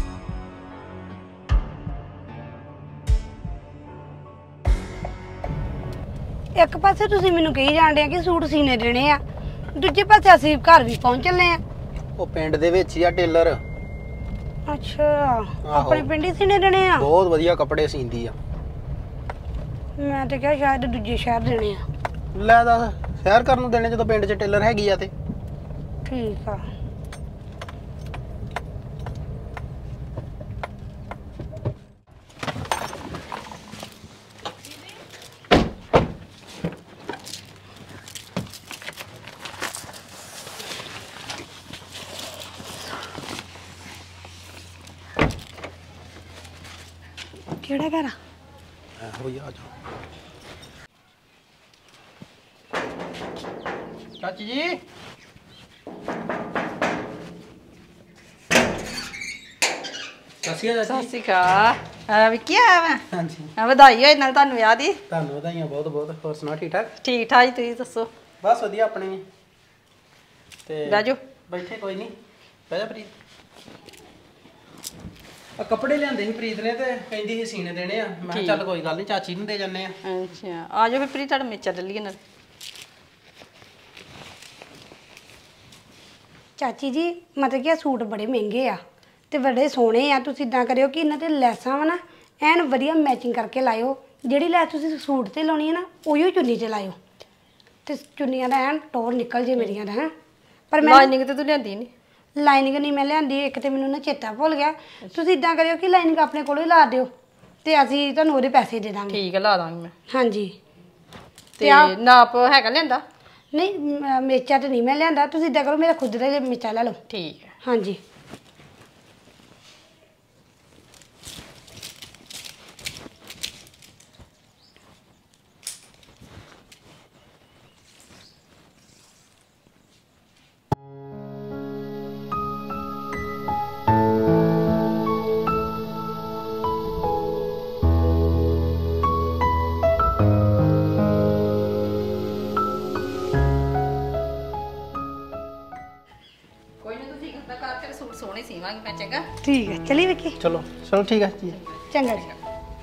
ਇੱਕ ਪਾਸੇ ਤੁਸੀਂ ਮੈਨੂੰ ਕਹੀ ਜਾਂਦੇ ਆ ਕਿ ਸੂਟ ਸੀਨੇ ਦੇਣੇ ਆ, ਦੂਜੇ ਪਾਸੇ ਅਸੀਂ ਘਰ ਵੀ ਪਹੁੰਚ ਚੱਲੇ ਆ। ਉਹ ਪਿੰਡ ਦੇ ਵਿੱਚ ਹੀ ਆ ਟੇਲਰ, ਅੱਛਾ ਆਪਣੇ ਪਿੰਡ ਹੀ ਸੀਨੇ ਦੇਣੇ ਆ? ਬਹੁਤ ਵਧੀਆ ਕੱਪੜੇ ਸੀਂਦੀ ਆ। ਮੈਂ ਤਾਂ ਕਿਹਾ ਸ਼ਾਇਦ ਦੂਜੇ ਸ਼ਹਿਰ ਦੇਣੇ ਆ। ਲੈ ਦੱਸ ਸ਼ਹਿਰ ਕਰਨ ਨੂੰ ਦੇਣੇ ਜਦੋਂ ਪਿੰਡ 'ਚ ਟੇਲਰ ਹੈਗੀ ਆ ਤੇ। ਠੀਕ ਆ। ਕਿਹੜਾ ਘਰ ਆ? ਇਹੋ ਹੀ ਆ ਜਾ। ਚਾਚੀ ਜੀ ਸਸੀਆ ਚਾਚੀ। ਸਤਿ ਸ਼੍ਰੀ ਅਕਾਲ। ਆ ਵਿੱਕੀ ਆਇਆ ਵਾ? ਹਾਂਜੀ ਆ ਵਧਾਈ ਹੋਏ ਨਾਲ ਤੁਹਾਨੂੰ ਵਿਆਹ ਦੀ। ਤੁਹਾਨੂੰ ਵਧਾਈਆਂ ਬਹੁਤ ਬਹੁਤ। ਹੋਰ ਸੁਣਾ ਠੀਕ ਠਾਕ? ਠੀਕ ਠਾਕ ਜੀ, ਤੁਸੀਂ ਦੱਸੋ? ਬਸ ਵਧੀਆ ਆਪਣੇ ਵੀ। ਤੇ ਬਹਿ ਜਾਓ। ਬੈਠੇ ਕੋਈ ਨਹੀਂ, ਬਹਿ ਜਾ ਪ੍ਰੀਤ। ਆ ਕੱਪੜੇ ਲਿਆਂਦੇ ਸੀ ਪ੍ਰੀਤ ਨੇ ਤੇ ਕਹਿੰਦੀ ਸੀ ਸੀਨੇ ਦੇਣੇ ਆ। ਮੈਂ ਕਿਹਾ ਚੱਲ ਕੋਈ ਗੱਲ ਨਹੀਂ ਚਾਚੀ ਨੂੰ ਦੇ ਜੰਨੇ ਆ। ਅੱਛਾ ਆ ਜਾਓ ਫਿਰ ਪ੍ਰੀਤ, ਤੁਹਾਡਾ ਮੇਚਾ ਡੱਲੀਏ ਨਾਲ। ਚਾਚੀ ਜੀ ਮਤਲਬ ਕਿ ਇਹ ਸੂਟ ਬੜੇ ਮਹਿੰਗੇ ਆ ਤੇ ਬੜੇ ਸੋਹਣੇ ਆ। ਤੁਸੀਂ ਇਦਾਂ ਕਰਿਓ ਕਿ ਇਹਨਾਂ ਤੇ ਲੈਸਾਂ ਵਾ ਨਾ ਐਨ ਵਧੀਆ ਮੈਚਿੰਗ ਕਰਕੇ ਲਾਇਓ। ਜਿਹੜੀ ਲੈਸ ਤੁਸੀਂ ਸੂਟ ਤੇ ਲਾਉਣੀ ਹੈ ਨਾ ਉਹੀ ਚੁੰਨੀ ਤੇ ਲਾਇਓ ਤੇ ਚੁੰਨੀਆਂ ਦਾ ਐਨ ਟੋਰ ਨਿਕਲ ਜੇ ਮੇਰੀਆਂ ਦਾ। ਹੈ ਪਰ ਮੈਂ ਲਾਈਨਿੰਗ ਤੇ ਤੂੰ ਲਿਆਂਦੀ ਨਹੀਂ? ਲਾਈਨਿੰਗ ਨਹੀਂ ਮੈਂ ਲਿਆਂਦੀ, ਇੱਕ ਤੇ ਮੈਨੂੰ ਨਾ ਚੇਤਾ ਭੁੱਲ ਗਿਆ। ਤੁਸੀਂ ਇਦਾਂ ਕਰਿਓ ਕਿ ਲਾਈਨਿੰਗ ਆਪਣੇ ਕੋਲੋਂ ਹੀ ਲਾ ਦਿਓ ਤੇ ਅਸੀਂ ਤੁਹਾਨੂੰ ਉਹਦੇ ਪੈਸੇ ਦੇ ਦਾਂਗੇ। ਠੀਕ ਹੈ, ਲਾ ਦਾਂਗੀ ਮੈਂ। ਹਾਂਜੀ ਤੇ ਨਾਪ ਹੈਗਾ ਲਿਆਂਦਾ? ਨਹੀਂ ਮ- ਮੇਚਾ ਤੇ ਨਹੀਂ ਮੈਂ ਲਿਆਂਦਾ। ਤੁਸੀਂ ਇਦਾਂ ਕਰੋ ਮੇਰਾ ਖੁਦ ਦਾ ਮੇਚਾ ਲੈ ਲਓ। ਠੀਕ ਹੈ। ਹਾਂਜੀ ਕੋਈ ਨਾ, ਤੁਸੀਂ ਕਿੱਦਾਂ ਕਰ ਤੇਰੇ ਸੂਟ ਸੋਹਣੇ ਸੀਵਾਂਗੀ ਮੈਂ। ਚੰਗਾ ਠੀਕ ਹੈ, ਚਲੀ ਵੇਖੀ। ਚਲੋ ਚਲੋ ਠੀਕ ਹੈ ਜੀ। ਚੰਗਾ ਜੀ।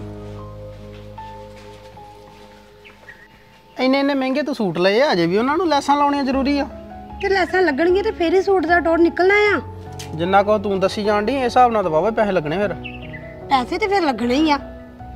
ਇੰਨੇ ਇੰਨੇ ਮਹਿੰਗੇ ਤੂੰ ਸੂਟ ਲਏ ਆ, ਅਜੇ ਵੀ ਉਹਨਾਂ ਨੂੰ ਲੈਸਾਂ ਲਾਉਣੀਆਂ ਜ਼ਰੂਰੀ ਆ? ਤੇ ਲੈਸਾਂ ਲੱਗਣਗੀਆਂ ਤੇ ਫੇਰ ਹੀ ਸੂਟ ਦਾ ਟੋਰ ਨਿਕਲਣਾ ਆ। ਜਿੰਨਾ ਕੋ ਤੂੰ ਦੱਸੀ ਜਾਣ ਡਈ ਇਸ ਹਿਸਾਬ ਨਾਲ ਤਾਂ ਵਾਹਵਾ ਪੈਸੇ ਲੱਗਣੇ ਫਿਰ। ਪੈਸੇ ਤੇ ਫਿਰ ਲੱਗਣੇ ਹੀ ਆ।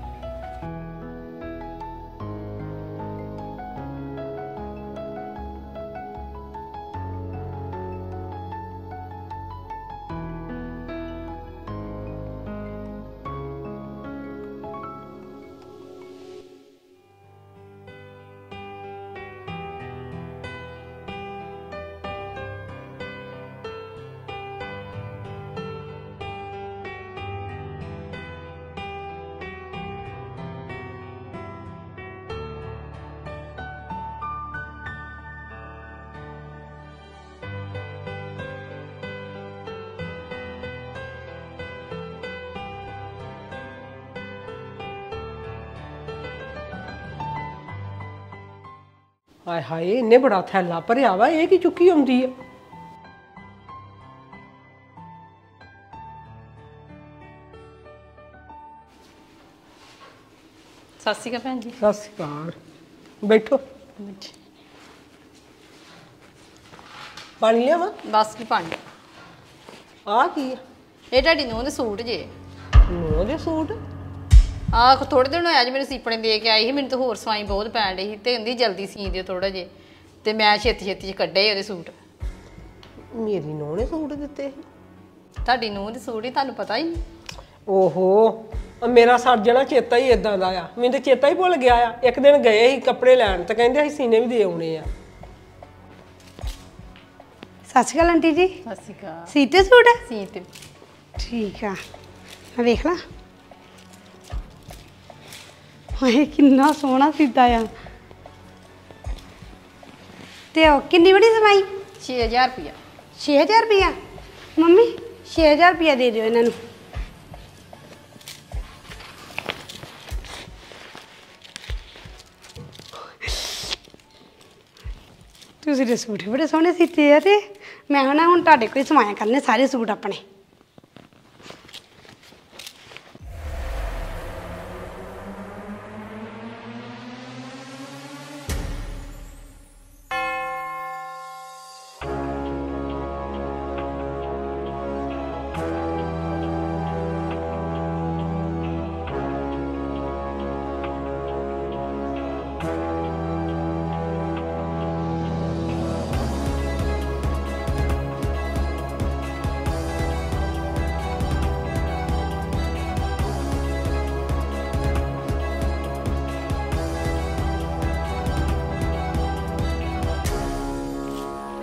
ਹਾਏ ਹਾਏ ਇੰਨੇ ਬੜਾ ਥੈਲਾ ਭਰਿਆ ਵਾ, ਇਹ ਕੀ ਚੁੱਕੀ ਆਉਂਦੀ ਆ? ਸਤਿ ਸ਼੍ਰੀ ਅਕਾਲ ਭੈਣ ਜੀ। ਸਤਿ ਸ਼੍ਰੀ ਅਕਾਲ। ਬੈਠੋ। ਪਾਣੀ ਲਿਆਵਾਂ? ਬਸ ਕੀ ਪਾਣੀ। ਆ ਕੀ ਆ? ਇਹ ਤੁਹਾਡੀ ਨੂੰਹ ਦੇ ਸੂਟ ਜੇ। ਨੂੰਹ ਦੇ ਸੂਟ? ਆਹ ਥੋੜੇ ਦਿਨ ਹੋਇਆ ਜੀ ਮੈਨੂੰ ਸੀਪਣੇ ਦੇ ਕੇ ਆਈ ਸੀ। ਮੈਨੂੰ ਤਾਂ ਹੋਰ ਸਵਾਈ ਬਹੁਤ ਪੈਣ ਰਹੀ ਸੀ ਤੇ ਕਹਿੰਦੀ ਜਲਦੀ ਸੀ ਦਿਓ ਥੋੜਾ ਜੇ, ਤੇ ਮੈਂ ਛੇਤੀ ਛੇਤੀ ਚ ਕੱਢੇ ਉਹਦੇ ਸੂਟ। ਮੇਰੀ ਨੂੰਹ ਨੇ ਸੂਟ ਦਿੱਤੇ ਸੀ? ਤੁਹਾਡੀ ਨੂੰਹ ਦੇ ਸੂਟ ਹੀ ਤੁਹਾਨੂੰ ਪਤਾ ਹੀ ਨਹੀਂ। ਓਹੋ ਮੇਰਾ ਸਰ ਜਾਣਾ ਚੇਤਾ ਹੀ ਇਦਾਂ ਦਾ ਆ। ਮੈਨੂੰ ਤਾਂ ਚੇਤਾ ਹੀ ਭੁੱਲ ਗਿਆ ਆ। ਇੱਕ ਦਿਨ ਗਏ ਸੀ ਕੱਪੜੇ ਲੈਣ ਤੇ ਕਹਿੰਦੇ ਅਸੀਂ ਸੀਨੇ ਵੀ ਦੇ ਆਉਣੇ ਆ। ਸਤਿ ਸ਼੍ਰੀ ਅਕਾਲ ਆਂਟੀ ਜੀ। ਸਤਿ ਸ਼੍ਰੀ ਅਕਾਲ। ਸੀਤੇ ਸੂਟ? ਸੀ ਤੇ ਠੀਕ ਆ, ਮੈਂ ਵੇਖ ਲਾਂ। ਹਾਏ ਕਿੰਨਾ ਸੋਹਣਾ ਸੀਤਾ ਆ। ਤੇ ਉਹ ਕਿੰਨੀ ਬੜੀ ਸਮਾਈ? ਛੇ ਹਜ਼ਾਰ ਰੁਪਇਆ। ਛੇ ਹਜ਼ਾਰ ਰੁਪਇਆ? ਮੰਮੀ ਛੇ ਹਜ਼ਾਰ ਰੁਪਇਆ ਦੇ ਦਿਓ ਇਹਨਾਂ ਨੂੰ। ਤੁਸੀਂ ਦੇ ਸੂਟ ਬੜੇ ਸੋਹਣੇ ਸੀਤੇ ਆ ਤੇ ਮੈਂ ਨਾ ਹੁਣ ਤੁਹਾਡੇ ਕੋਲ ਹੀ ਸਵਾਇਆ ਕਰਨੇ ਸਾਰੇ ਸੂਟ ਆਪਣੇ।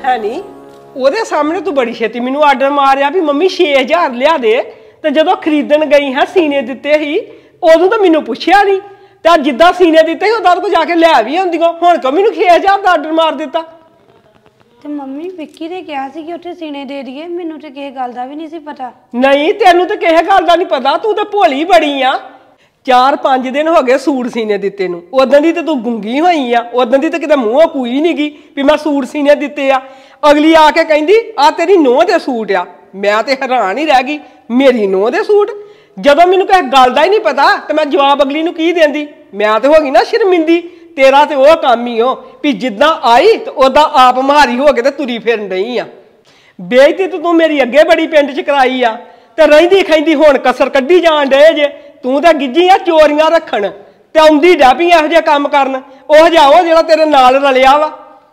ਹੈ ਨਹੀਂ ਉਹਦੇ ਸਾਹਮਣੇ ਤੂੰ ਬੜੀ ਛੇਤੀ ਮੈਨੂੰ ਆਰਡਰ ਮਾਰਿਆ ਵੀ ਮੰਮੀ ਛੇ ਹਜ਼ਾਰ ਲਿਆ ਦੇ ਤੇ ਜਦੋਂ ਖਰੀਦਣ ਗਈ ਹਾਂ ਸੀਨੇ ਦਿੱਤੇ ਸੀ ਉਦੋਂ ਤਾਂ ਮੈਨੂੰ ਪੁੱਛਿਆ ਨਹੀਂ ਤੇ ਜਿੱਦਾਂ ਸੀਨੇ ਦਿੱਤੇ ਸੀ ਉਦਾਂ ਕੋ ਜਾ ਕੇ ਲੈ ਵੀ ਆਉਂਦੀਆਂ ਹੁਣ ਕਿਉਂ ਮੈਨੂੰ ਛੇ ਹਜ਼ਾਰ ਦਾ ਆਰਡਰ ਮਾਰ ਦਿੱਤਾ ਤੇ ਮੰਮੀ ਵਿੱਕੀ ਨੇ ਕਿਹਾ ਸੀ ਕਿ ਉੱਥੇ ਸੀਨੇ ਦੇ ਦਈਏ ਮੈਨੂੰ ਤੇ ਕਿਸੇ ਗੱਲ ਦਾ ਵੀ ਨਹੀਂ ਸੀ ਪਤਾ ਨਹੀਂ ਤੈਨੂੰ ਤੇ ਕਿਸੇ ਗੱਲ ਦਾ ਨਹੀਂ ਪਤਾ ਤੂੰ ਤਾਂ ਭੋਲੀ ਬੜੀ ਆ ਚਾਰ ਪੰਜ ਦਿਨ ਹੋ ਗਏ ਸੂਟ ਸੀਨੇ ਦਿੱਤੇ ਨੂੰ ਉਦੋਂ ਦੀ ਤੇ ਤੂੰ ਗੁੰਗੀ ਹੋਈ ਆ ਉਦੋਂ ਦੀ ਤੇ ਕਿਤੇ ਮੂੰਹੋਂ ਕੋਈ ਨਹੀਂ ਗਈ ਵੀ ਮੈਂ ਸੂਟ ਸੀਨੇ ਦਿੱਤੇ ਆ ਅਗਲੀ ਆ ਕੇ ਕਹਿੰਦੀ ਆ ਤੇਰੀ ਨੂੰਹ ਦੇ ਸੂਟ ਆ ਮੈਂ ਤੇ ਹੈਰਾਨ ਹੀ ਰਹਿ ਗਈ ਮੇਰੀ ਨੂੰਹ ਦੇ ਸੂਟ ਜਦੋਂ ਮੈਨੂੰ ਕਿਸੇ ਗੱਲ ਦਾ ਹੀ ਨਹੀਂ ਪਤਾ ਤੇ ਮੈਂ ਜਵਾਬ ਅਗਲੀ ਨੂੰ ਕੀ ਦਿੰਦੀ ਮੈਂ ਤੇ ਹੋ ਗਈ ਨਾ ਸ਼ਰਮਿੰਦੀ ਤੇਰਾ ਤੇ ਉਹ ਕੰਮ ਹੀ ਹੋ ਵੀ ਜਿੱਦਾਂ ਆਈ ਤੇ ਉਦਾਂ ਆਪ ਮਾਰੀ ਹੋ ਕੇ ਤੇ ਤੁਰੀ ਫਿਰਨ ਡਈ ਆ ਬੇਇੱਜ਼ਤੀ ਤੇ ਤੂੰ ਮੇਰੀ ਅੱਗੇ ਬੜੀ ਪਿੰਡ ਚ ਕਰਾਈ ਆ ਤੇ ਰਹਿੰਦੀ ਖੈਂਦੀ ਹੁਣ ਕਸਰ ਕੱਢੀ ਜਾਣ ਡਏ ਜੇ ਤੂੰ ਤਾਂ ਗਿੱਜੀ ਆ ਚੋਰੀਆਂ ਰੱਖਣ ਤੇ ਆਉਂਦੀ ਡੈ ਪਈ ਇਹੋ ਜਿਹੇ ਕੰਮ ਕਰਨ ਉਹ ਜਿਹਾ ਉਹ ਜਿਹੜਾ ਤੇਰੇ ਨਾਲ ਰਲਿਆ ਵਾ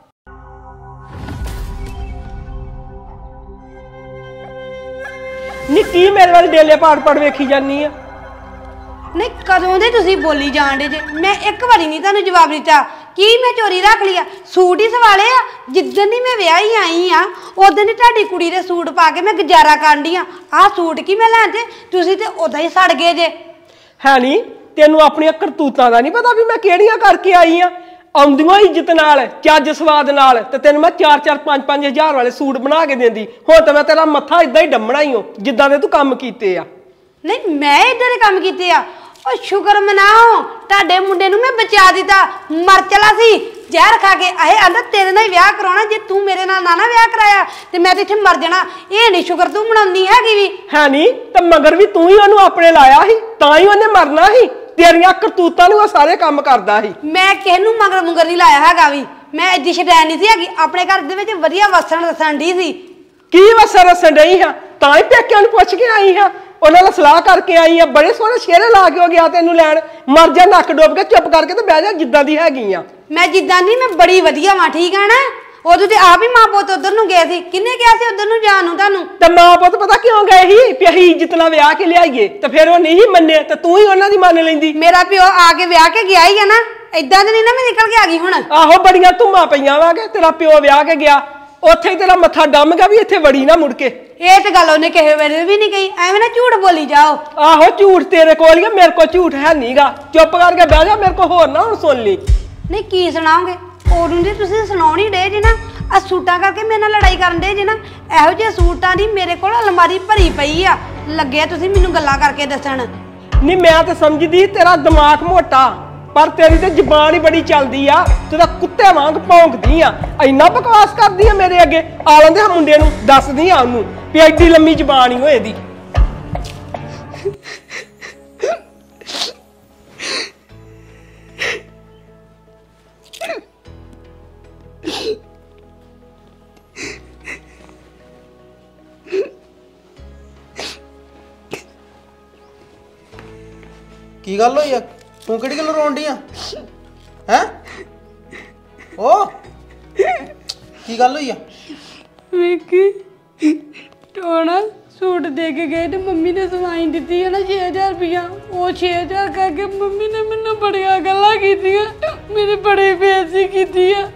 ਨੀ ਕੀ ਮੇਰੇ ਵੱਲ ਡੇਲੇ ਪਾੜ ਪਾੜ ਵੇਖੀ ਜਾਨੀ ਆ ਨਹੀਂ ਕਦੋਂ ਦੇ ਤੁਸੀਂ ਬੋਲੀ ਜਾਣ ਡੇ ਜੇ ਮੈਂ ਇੱਕ ਵਾਰੀ ਨਹੀਂ ਤੁਹਾਨੂੰ ਜਵਾਬ ਦਿੱਤਾ ਕੀ ਮੈਂ ਚੋਰੀ ਰੱਖ ਲਿਆ ਸੂਟ ਹੀ ਸਵਾਲੇ ਆ ਜਿੱਦਣ ਦੀ ਮੈਂ ਵਿਆਹੀ ਆਈ ਆ ਉਦੋਂ ਦੀ ਤੁਹਾਡੀ ਕੁੜੀ ਦੇ ਸੂਟ ਪਾ ਕੇ ਮੈਂ ਗੁਜ਼ਾਰਾ ਕਰਨ ਡਈ ਆ ਆਹ ਸੂਟ ਕੀ ਮੈਂ ਲੈਣ ਤੇ ਤੁਸੀਂ ਤੇ ਉਦਾਂ ਹੀ ਸੜ ਗਏ ਜੇ ਹੈ ਨੀ ਤੈਨੂੰ ਆਪਣੀਆਂ ਕਰਤੂਤਾਂ ਦਾ ਨਹੀਂ ਪਤਾ ਵੀ ਮੈਂ ਕਿਹੜੀਆਂ ਕਰਕੇ ਆਈ ਆ ਆਉਂਦੀਆਂ ਇੱਜ਼ਤ ਨਾਲ ਚੱਜ ਸਵਾਦ ਨਾਲ ਤੇ ਤੈਨੂੰ ਮੈਂ ਚਾਰ ਚਾਰ ਪੰਜ ਪੰਜ ਹਜ਼ਾਰ ਵਾਲੇ ਸੂਟ ਬਣਾ ਕੇ ਦਿੰਦੀ ਹੁਣ ਤਾਂ ਮੈਂ ਤੇਰਾ ਮੱਥਾ ਇਦਾਂ ਹੀ ਡੰਮਣਾ ਹੀ ਹੋ ਜਿੱਦਾਂ ਦੇ ਤੂੰ ਕੰਮ ਕੀਤੇ ਆ ਨਹੀਂ ਮੈਂ ਇਦਾਂ ਦੇ ਕੰਮ ਕੀਤੇ ਆ ਉਹ ਸ਼ੁਕਰ ਮਨਾਓ ਤੁਹਾਡੇ ਮੁੰਡੇ ਨੂੰ ਮੈਂ ਬਚਾ ਦਿੱਤਾ ਮਰ ਚਲਾ ਸੀ ਜ਼ਹਿਰ ਖਾ ਕੇ ਇਹ ਆਂਦਾ ਤੇਰੇ ਨਾਲ ਹੀ ਵਿਆਹ ਕਰਾਉਣਾ ਜੇ ਤੂੰ ਮੇਰੇ ਨਾਲ ਨਾ ਨਾ ਵਿਆਹ ਕਰਾਇਆ ਤੇ ਮੈਂ ਤੇ ਇੱਥੇ ਮਰ ਜਾਣਾ ਇਹ ਨਹੀਂ ਸ਼ੁਕਰ ਤੂੰ ਮਨਾਉਂਦੀ ਹੈਗੀ ਵੀ ਹੈ ਨਹੀਂ ਤੇ ਮਗਰ ਵੀ ਤੂੰ ਹੀ ਉਹਨੂੰ ਆਪਣੇ ਲਾਇਆ ਸੀ ਤਾਂ ਹੀ ਉਹਨੇ ਮਰਨਾ ਸੀ ਤੇਰੀਆਂ ਕਰਤੂਤਾਂ ਨੂੰ ਉਹ ਸਾਰੇ ਕੰਮ ਕਰਦਾ ਸੀ ਮੈਂ ਕਿਸੇ ਨੂੰ ਮਗਰ ਮੁਗਰ ਨਹੀਂ ਲਾਇਆ ਹੈਗਾ ਵੀ ਮੈਂ ਐਡੀ ਸ਼ੈਤਾਨ ਨਹੀਂ ਸੀ ਹੈਗੀ ਆਪਣੇ ਘਰ ਦੇ ਵਿੱਚ ਵਧੀਆ ਵਸਣ ਰਸਣ ਦੀ ਸੀ ਕੀ ਵਸਣ ਰਸਣ ਡਈ ਹਾਂ ਤਾਂ ਹੀ ਪੇਕਿਆਂ ਨੂੰ ਪੁੱਛ ਕੇ ਆਈ ਹਾਂ ਉਹਨਾਂ ਨਾਲ ਸਲਾਹ ਕਰਕੇ ਆਈ ਆ ਬੜੇ ਸੋਹਣੇ ਸ਼ੇਰੇ ਲਾ ਕੇ ਹੋ ਗਿਆ ਤੈਨੂੰ ਲੈਣ ਮਰ ਜਾ ਨੱਕ ਡੋਬ ਕੇ ਚੁੱਪ ਕਰਕੇ ਤੇ ਬਹਿ ਜਾ ਜਿੱਦਾਂ ਦੀ ਹੈਗੀ ਆ ਮੈਂ ਜਿੱਦਾਂ ਨਹੀਂ ਮੈਂ ਬੜੀ ਵਧੀਆ ਵਾਂ ਠੀਕ ਆ ਨਾ ਉਦੋਂ ਤੇ ਆਪ ਹੀ ਮਾਂ ਪੁੱਤ ਉਧਰ ਨੂੰ ਗਏ ਸੀ ਕਿੰਨੇ ਕਿਹਾ ਸੀ ਉਧਰ ਨੂੰ ਜਾਣ ਨੂੰ ਤੁਹਾਨੂੰ ਤੇ ਮਾਂ ਪੁੱਤ ਪਤਾ ਕਿਉਂ ਗਏ ਸੀ ਵੀ ਅਸੀਂ ਇੱਜ਼ਤ ਨਾਲ ਵਿਆਹ ਕੇ ਲਿਆਈਏ ਤੇ ਫਿਰ ਉਹ ਨਹੀਂ ਮੰਨੇ ਤੇ ਤੂੰ ਹੀ ਉਹਨਾਂ ਦੀ ਮੰਨ ਲੈਂਦੀ ਮੇਰਾ ਪਿਓ ਆ ਕੇ ਵਿਆਹ ਕੇ ਗਿਆ ਹੀ ਆ ਨਾ ਏਦਾਂ ਦੇ ਨਹੀਂ ਨਾ ਮੈਂ ਨਿਕਲ ਕੇ ਆ ਗਈ ਹੁਣ ਆਹੋ ਬੜੀਆਂ ਧੁੰਮਾਂ ਪਈਆਂ ਵਾਗੇ ਤੇਰਾ ਪਿਓ ਵਿਆਹ ਕੇ ਗਿਆ ਉੱਥੇ ਹੀ ਤੇਰਾ ਮੱਥਾ ਡੰਮ ਗਿਆ ਵੀ ਇੱਥੇ ਵੜੀ ਨਾ ਮੁੜ ਕੇ ਇਹ ਤੇ ਗੱਲ ਉਹਨੇ ਕਿਸੇ ਵੇਲੇ ਵੀ ਨਹੀਂ ਕਹੀ ਐਵੇਂ ਨਾ ਝੂਠ ਬੋਲੀ ਜਾਓ ਆਹੋ ਝੂਠ ਤੇਰੇ ਕੋਲ ਹੀ ਮੇਰੇ ਕੋਲ ਝੂਠ ਹੈ ਨਹੀਂਗਾ ਚੁੱਪ ਕਰਕੇ ਬਹਿ ਜਾ ਮੇਰੇ ਕੋਲ ਹੋਰ ਨਾ ਹੁਣ ਸੁਣ ਲਈ ਨਹੀਂ ਕੀ ਸੁਣਾਓਗੇ ਉਦੋਂ ਦੀ ਤੁਸੀਂ ਸੁਣਾਉਣੀ ਡੇ ਜੇ ਨਾ ਆ ਸੂਟਾਂ ਕਰਕੇ ਮੇਰੇ ਨਾਲ ਲੜਾਈ ਕਰਨ ਡੇ ਜੇ ਨਾ ਇਹੋ ਜਿਹੇ ਸੂਟਾਂ ਦੀ ਮੇਰੇ ਕੋਲ ਅਲਮਾਰੀ ਭਰੀ ਪਈ ਆ ਲੱਗਿਆ ਤੁਸੀਂ ਮੈਨੂੰ ਗੱਲਾਂ ਕਰਕੇ ਦੱਸਣ ਨਹੀਂ ਮੈਂ ਤਾਂ ਸਮਝਦੀ ਤੇਰਾ ਦਿਮਾਗ ਮੋਟਾ ਪਰ ਤੇਰੀ ਤੇ ਜ਼ਬਾਨ ਹੀ ਬੜੀ ਚੱਲਦੀ ਆ ਤੂੰ ਤਾਂ ਕੁੱਤੇ ਵਾਂਗ ਭੌਂਕਦੀ ਆ ਇੰਨਾ ਬਕਵਾਸ ਕਰਦੀ ਆ ਮੇਰੇ ਅੱਗੇ ਆ ਲੈਂਦੇ ਆ ਮੁੰਡੇ ਨੂੰ ਦੱਸਦੀ ਆ ਉਹਨੂੰ ਵੀ ਐਡੀ ਲੰਮੀ ਜ਼ਬਾਨ ਹੀ ਹੋਏ ਦੀ ਕੀ ਗੱਲ ਹੋਈ ਆ ਤੂੰ ਕਿਹੜੀ ਗੱਲ ਰੋਣ ਡਈ ਆ ਹੈ ਓ ਕੀ ਗੱਲ ਹੋਈ ਆ ਵੇਖੀ ਟੋਣਾ ਸੂਟ ਦੇ ਕੇ ਗਏ ਤੇ ਮੰਮੀ ਨੇ ਸਵਾਈ ਦਿੱਤੀ ਹੈ ਨਾ ਛੇ ਹਜ਼ਾਰ ਰੁਪਇਆ ਉਹ ਛੇ ਹਜ਼ਾਰ ਕਰਕੇ ਮੰਮੀ ਨੇ ਮੈਨੂੰ ਬੜੀਆਂ ਗੱਲਾਂ ਕੀਤੀਆਂ ਮੇਰੇ ਬੜੇ ਬੇਇੱਜ਼ਤੀ ਕੀਤੀ ਆ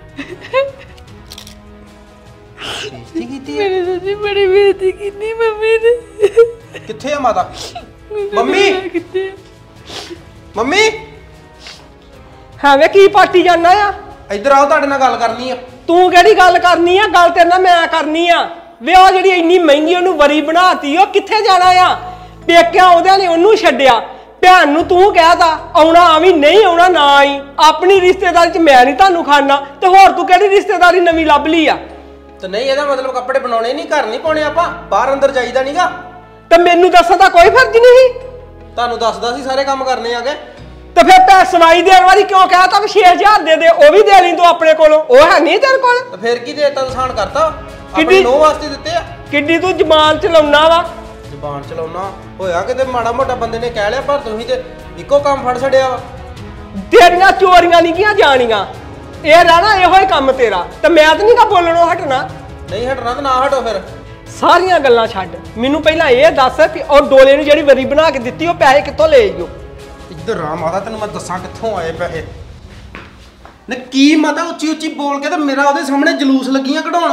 ਬੇਇੱਜ਼ਤੀ ਕੀਤੀ ਆ ਮੇਰੇ ਸੱਚੀ ਬੜੀ ਬੇਇੱਜ਼ਤੀ ਕੀਤੀ ਮੰਮੀ ਨੇ ਕਿੱਥੇ ਆ ਮਾਤਾ ਮੰਮੀ ਕਿੱਥੇ ਮੰਮੀ ਹਾਂ ਵੇ ਕੀ ਪਾਰਟੀ ਜਾਣਾ ਆ ਇੱਧਰ ਆਓ ਤੁਹਾਡੇ ਨਾਲ ਗੱਲ ਕਰਨੀ ਆ ਤੂੰ ਕਿਹੜੀ ਗੱਲ ਕਰਨੀ ਆ ਗੱਲ ਤੇਰੇ ਨਾਲ ਮੈਂ ਕਰਨੀ ਆ ਵੇ ਉਹ ਜਿਹੜੀ ਇੰਨੀ ਮਹਿੰਗੀ ਉਹਨੂੰ ਵਰੀ ਬਣਾਤੀ ਉਹ ਕਿੱਥੇ ਜਾਣਾ ਆ ਪੇਕਿਆਂ ਉਹਦੇ ਨੇ ਉਹਨੂੰ ਛੱਡਿਆ ਭੈਣ ਨੂੰ ਤੂੰ ਕਹਿਤਾ ਆਉਣਾ ਆਵੀਂ ਨਹੀਂ ਆਉਣਾ ਨਾ ਆਈ ਆਪਣੀ ਰਿਸ਼ਤੇਦਾਰੀ ਚ ਮੈਂ ਨਹੀਂ ਤੁਹਾਨੂੰ ਖਾਣਾ ਤੇ ਹੋਰ ਤੂੰ ਕਿਹੜੀ ਰਿਸ਼ਤੇਦਾਰੀ ਨਵੀਂ ਲੱਭ ਲਈ ਆ ਤੇ ਨਹੀਂ ਇਹਦਾ ਮਤਲਬ ਕੱਪੜੇ ਬਣਾਉਣੇ ਨਹੀਂ ਘਰ ਨਹੀਂ ਪਾਉਣੇ ਆਪਾਂ ਬਾਹਰ ਅੰਦਰ ਜਾਈਦਾ ਨਹੀਂਗਾ ਤੇ ਮੈਨੂੰ ਦੱਸਣ ਦਾ ਕੋਈ ਫਰਜ਼ ਨਹੀਂ ਤੁਹਾਨੂੰ ਦੱਸਦਾ ਸੀ ਸਾਰੇ ਕੰਮ ਕਰਨੇ ਆਗੇ ਤੇ ਫਿਰ ਪੈ ਸਵਾਈ ਦੇਣ ਵਾਲੀ ਕਿਉਂ ਕਹਿਤਾ ਵੀ ਛੇ ਹਜ਼ਾਰ ਦੇ ਦੇ ਉਹ ਵੀ ਦੇ ਲਈ ਤੂੰ ਆਪਣੇ ਕੋਲੋਂ ਉਹ ਹੈ ਨਹੀਂ ਤੇਰੇ ਕੋਲ ਤੇ ਫਿਰ ਕੀ ਦੇਤਾ ਨੁਕਸਾਨ ਕਰਤਾ ਆਪਣੀ ਨੋਹ ਵਾਸਤੇ ਦਿੱਤੇ ਆ ਕਿੱਡੀ ਤੂੰ ਜ਼ਬਾਨ ਚਲਾਉਣਾ ਵਾ ਜ਼ਬਾਨ ਚਲਾਉਣਾ ਹੋਇਆ ਕਿਤੇ ਮਾੜਾ ਮੋਟਾ ਬੰਦੇ ਨੇ ਕਹਿ ਲਿਆ ਪਰ ਤੁਸੀਂ ਤੇ ਇੱਕੋ ਕੰਮ ਫੜ ਛੱਡਿਆ ਵਾ ਤੇਰੀਆਂ ਚੋਰੀਆਂ ਨਹੀਂ ਕੀਆਂ ਜਾਣੀਆਂ ਇਹ ਰਹਿਣਾ ਇਹੋ ਹੀ ਕੰਮ ਤੇਰਾ ਤੇ ਮੈਂ ਤਾਂ ਨਹੀਂਗਾ ਬੋਲਣੋਂ ਹਟਣਾ ਨਹੀਂ ਹਟਣਾ ਤਾਂ ਨਾ ਹਟੋ ਫਿਰ ਸਾਰੀਆਂ ਗੱਲਾਂ ਛੱਡ ਮੈਨੂੰ ਪਹਿਲਾਂ ਇਹ ਦੱਸ ਕਿ ਉਹ ਡੋਲੇ ਨੂੰ ਜਿਹੜੀ ਵਰੀ ਬਣਾ ਕੇ ਦਿੱਤੀ ਉਹ ਪੈਸੇ ਕਿੱਥੋਂ ਲੈ ਆਈਓ ਇੱਧਰ ਆ ਮਾਤਾ ਤੈਨੂੰ ਮੈਂ ਦੱਸਾਂ ਕਿੱਥੋਂ ਆਏ ਪੈਸੇ ਨੇ ਕੀ ਮਾਤਾ ਉੱਚੀ ਉੱਚੀ ਬੋਲ ਕੇ ਤੇ ਮੇਰਾ ਉਹਦੇ ਸਾਹਮਣੇ ਜਲੂਸ ਲੱਗੀਆਂ ਕਢਾਉਣ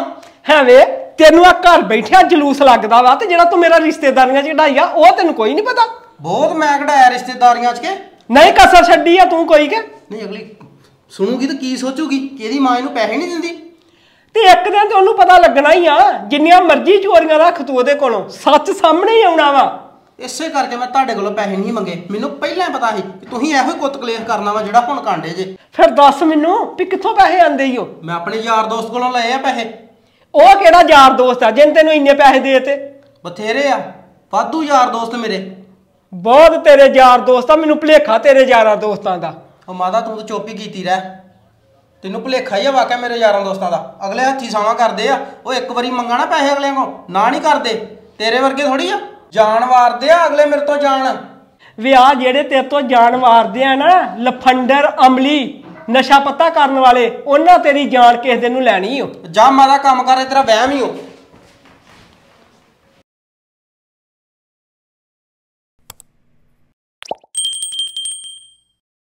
ਹੈ ਵੇ ਤੈਨੂੰ ਆ ਘਰ ਬੈਠਿਆ ਜਲੂਸ ਲੱਗਦਾ ਵਾ ਤੇ ਜਿਹੜਾ ਤੂੰ ਮੇਰਾ ਰਿਸ਼ਤੇਦਾਰੀਆਂ ਚ ਕਢਾਈ ਆ ਉਹ ਤੈਨੂੰ ਕੋਈ ਨਹੀਂ ਪਤਾ। ਬਹੁਤ ਮੈਂ ਕਢਾਇਆ ਰਿਸ਼ਤੇਦਾਰੀਆਂ ਚ ਕੇ ਨਹੀਂ ਕਸਰ ਛੱਡੀ ਆ ਤੂੰ ਕੋਈ ਕੇ ਨਹੀਂ। ਅਗਲੀ ਸੁਣੂਗੀ ਤਾਂ ਕੀ ਸੋਚੂਗੀ ਕਿ ਇਹਦੀ ਮਾਂ ਇਹਨੂੰ ਪੈਸੇ ਨਹੀਂ ਦਿੰਦੀ। ਤੇ ਇੱਕ ਦਿਨ ਤੇ ਉਹਨੂੰ ਪਤਾ ਲੱਗਣਾ ਹੀ ਆ। ਜਿੰਨੀਆਂ ਮਰਜ਼ੀ ਚੋਰੀਆਂ ਰੱਖ ਤੂੰ ਉਹਦੇ ਕੋਲੋਂ, ਸੱਚ ਸਾਹਮਣੇ ਹੀ ਆਉਣਾ ਵਾ। ਇਸੇ ਕਰਕੇ ਮੈਂ ਤੁਹਾਡੇ ਕੋਲੋਂ ਪੈਸੇ ਨਹੀਂ ਮੰਗੇ। ਮੈਨੂੰ ਪਹਿਲਾਂ ਪਤਾ ਸੀ ਕਿ ਤੁਸੀਂ ਇਹੋ ਹੀ ਕੁੱਤ ਕਲੇਸ਼ ਕਰਨਾ ਵਾ ਜਿਹੜਾ ਹੁਣ ਕਾਂਡੇ ਜੇ। ਫਿਰ ਦੱਸ ਮੈਨੂੰ ਵੀ ਕਿੱਥੋਂ ਪੈਸੇ ਆਂਦੇ ਈ ਓ? ਮੈਂ ਆਪਣੇ ਯਾਰ ਦੋਸਤ ਕੋਲੋਂ ਲਏ ਆ ਪੈਸੇ। ਉਹ ਕਿਹੜਾ ਯਾਰ ਦੋਸਤ ਆ ਜਿਹਨੇ ਤੈਨੂੰ ਇੰਨੇ ਪੈਸੇ ਦੇ ਤੇ? ਬਥੇਰੇ ਆ, ਵਾਧੂ ਯਾਰ ਦੋਸਤ ਮੇਰੇ। ਬਹੁਤ ਤੇਰੇ ਯਾਰ ਦੋਸਤ ਆ, ਮੈਨੂੰ ਭੁਲੇਖਾ ਤੇਰੇ ਯਾਰਾਂ ਦੋਸਤਾਂ ਦਾ। ਉਹ ਮਾਤਾ ਤੂੰ ਤਾਂ ਚੁੱਪ ਹੀ ਕੀਤੀ ਰਹਿ। ਤੈਨੂੰ ਭੁਲੇਖਾ ਹੀ ਆ ਵਾਕਿਆ ਮੇਰੇ ਯਾਰਾਂ ਦੋਸਤਾਂ ਦਾ। ਅਗਲੇ ਹੱਥੀ ਸਾਵਾਂ ਕਰਦੇ ਆ। ਉਹ ਇੱਕ ਵਾਰੀ ਮੰਗਣਾ ਪੈਸੇ ਅਗਲਿਆਂ ਕੋਲ ਨਾ ਨਹੀਂ ਕਰਦੇ। ਤੇਰੇ ਵਰਗੇ ਥੋੜੀ ਆ ਜਾਨ ਵਾਰਦੇ ਆ ਅਗਲੇ ਮੇਰੇ ਤੋਂ ਜਾਣ। ਵਿਆਹ ਜਿਹੜੇ ਤੇਰੇ ਤੋਂ ਜਾਨ ਵਾਰਦੇ ਆ ਨਾ, ਲਫੰਡਰ ਅਮਲੀ ਨਸ਼ਾ ਪੱਤਾ ਕਰਨ ਵਾਲੇ, ਉਹਨਾਂ ਤੇਰੀ ਜਾਨ ਕਿਸੇ ਦਿਨ ਨੂੰ ਲੈਣੀ ਓ। ਜਾ ਮਾਤਾ ਕੰਮ ਕਰ, ਤੇਰਾ ਵਹਿਮ ਹੀ ਹੋ।